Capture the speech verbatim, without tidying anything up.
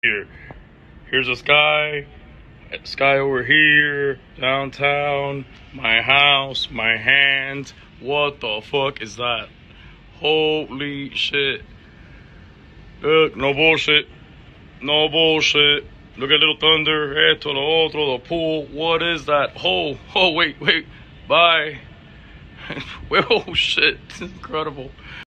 Here, here's a sky, sky over here, downtown, my house, my hand. What the fuck is that? Holy shit. Look, no bullshit. No bullshit. Look at Little Thunder. Esto, lo otro, the pool. What is that? Oh, oh, wait, wait. Bye. Oh, shit. Incredible.